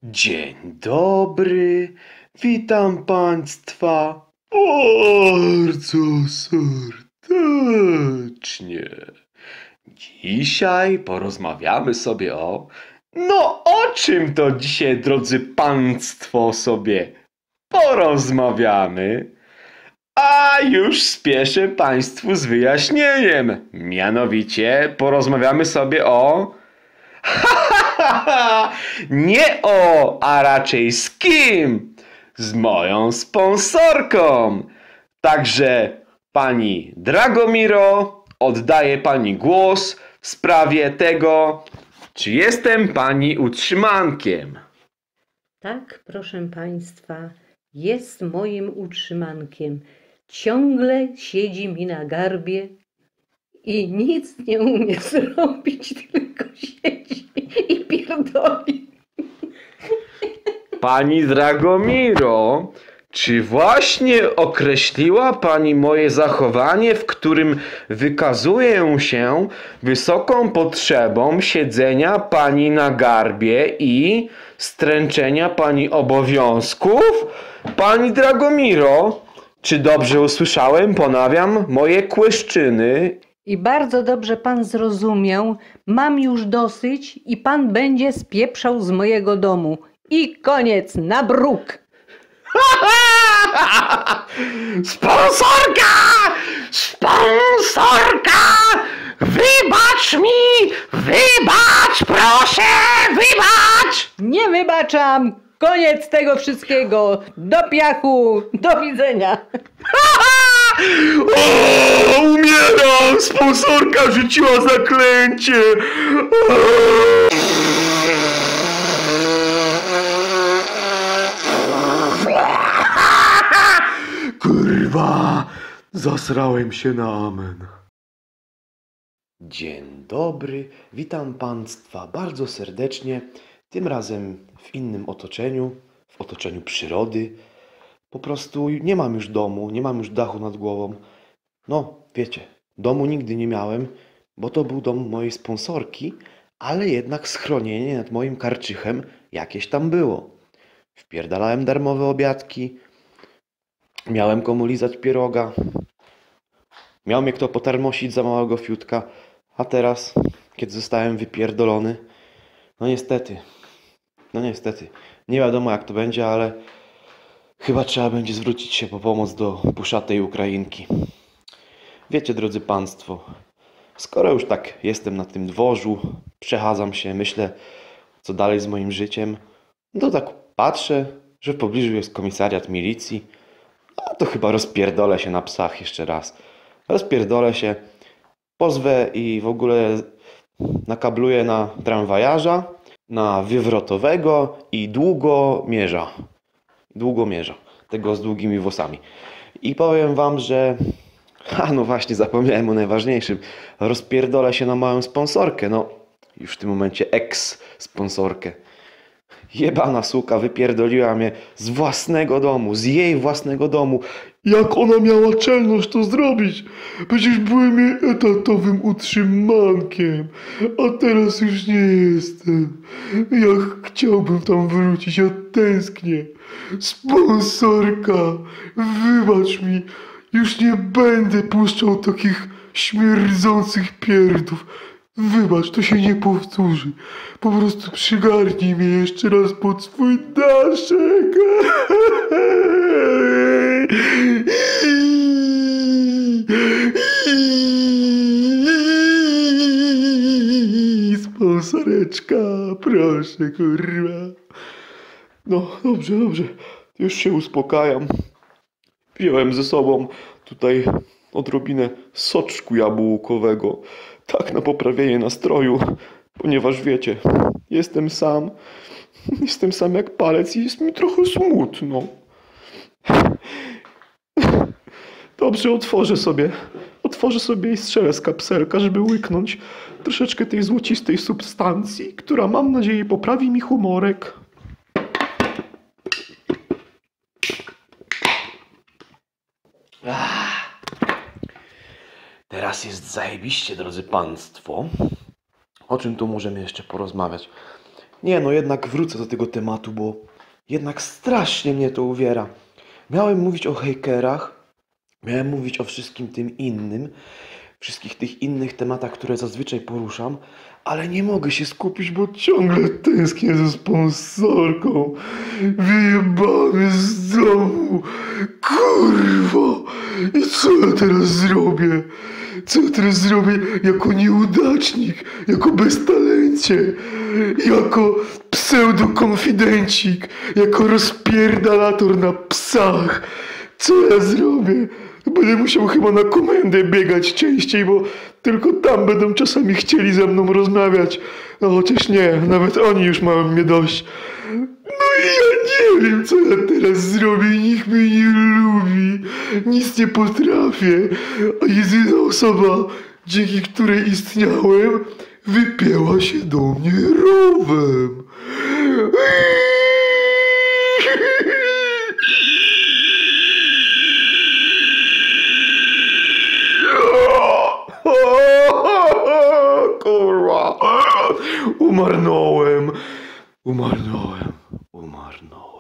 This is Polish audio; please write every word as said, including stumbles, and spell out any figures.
Dzień dobry, witam Państwa bardzo serdecznie. Dzisiaj porozmawiamy sobie o... No o czym to dzisiaj, drodzy Państwo, sobie porozmawiamy? A już spieszę Państwu z wyjaśnieniem. Mianowicie porozmawiamy sobie o... Nie o, a raczej z kim? Z moją sponsorką. Także pani Dragomiro, oddaję pani głos w sprawie tego, czy jestem pani utrzymankiem. Tak, proszę Państwa, jest moim utrzymankiem. Ciągle siedzi mi na garbie i nic nie umie zrobić, tylko siedzi i pierdoli. Pani Dragomiro, czy właśnie określiła pani moje zachowanie, w którym wykazuję się wysoką potrzebą siedzenia pani na garbie i stręczenia pani obowiązków? Pani Dragomiro, czy dobrze usłyszałem? Ponawiam moje kłeszczyny. I bardzo dobrze pan zrozumiał, mam już dosyć i pan będzie spieprzał z mojego domu. I koniec, na bruk! Sponsorka! Sponsorka! Wybacz mi! Wybacz, proszę! Wybacz! Nie wybaczam! Koniec tego wszystkiego! Do piachu! Do widzenia! O, umieram! Sponsorka rzuciła zaklęcie! Kurwa! Zasrałem się na amen. Dzień dobry, witam Państwa bardzo serdecznie. Tym razem w innym otoczeniu, w otoczeniu przyrody. Po prostu nie mam już domu, nie mam już dachu nad głową. No, wiecie, domu nigdy nie miałem, bo to był dom mojej sponsorki, ale jednak schronienie nad moim karczychem jakieś tam było. Wpierdalałem darmowe obiadki, miałem komu lizać pieroga, miał mnie kto potarmosić za małego fiutka, a teraz, kiedy zostałem wypierdolony, no niestety, no niestety, nie wiadomo jak to będzie, ale chyba trzeba będzie zwrócić się po pomoc do puszatej Ukrainki. Wiecie, drodzy Państwo, skoro już tak jestem na tym dworzu, przechadzam się, myślę, co dalej z moim życiem, no tak patrzę, że w pobliżu jest komisariat milicji, a to chyba rozpierdolę się na psach jeszcze raz. Rozpierdolę się, pozwę i w ogóle nakabluję na tramwajarza, na wywrotowego i długomierza. Długomierza. Tego z długimi włosami. I powiem wam, że... A no właśnie, zapomniałem o najważniejszym. Rozpierdolę się na małą sponsorkę. No, już w tym momencie ex-sponsorkę. Jebana suka wypierdoliła mnie z własnego domu, z jej własnego domu. Jak ona miała czelność to zrobić? Przecież byłem jej etatowym utrzymankiem, a teraz już nie jestem. Jak chciałbym tam wrócić, ja tęsknię. Sponsorka, wybacz mi, już nie będę puszczał takich śmierdzących pierdów. Wybacz, to się nie powtórzy. Po prostu przygarnij mnie jeszcze raz pod swój daszek. Sponsoreczka, proszę, kurwa. No, dobrze, dobrze. Już się uspokajam. Wziąłem ze sobą tutaj odrobinę soczku jabłkowego. Tak na poprawienie nastroju, ponieważ wiecie, jestem sam, jestem sam jak palec i jest mi trochę smutno. Dobrze, otworzę sobie, otworzę sobie i strzelę z kapselka, żeby łyknąć troszeczkę tej złocistej substancji, która mam nadzieję poprawi mi humorek. Teraz jest zajebiście, drodzy Państwo. O czym tu możemy jeszcze porozmawiać? Nie no, jednak wrócę do tego tematu, bo jednak strasznie mnie to uwiera. Miałem mówić o hejkerach, miałem mówić o wszystkim tym innym, wszystkich tych innych tematach, które zazwyczaj poruszam, ale nie mogę się skupić, bo ciągle tęsknię za sponsorką. Wyjebany z domu. Kurwa. I co ja teraz zrobię? Co ja teraz zrobię jako nieudacznik, jako beztalencie, jako pseudokonfidencik, jako rozpierdalator na psach? Co ja zrobię? Będę musiał chyba na komendę biegać częściej, bo tylko tam będą czasami chcieli ze mną rozmawiać. No chociaż nie, nawet oni już mają mnie dość. No i ja nie wiem, co ja teraz zrobię. Nikt mnie nie lubi. Nic nie potrafię. A jedyna osoba, dzięki której istniałem, wypięła się do mnie rowem. Kurwa, umarnąłem, umarnąłem, umarnąłem.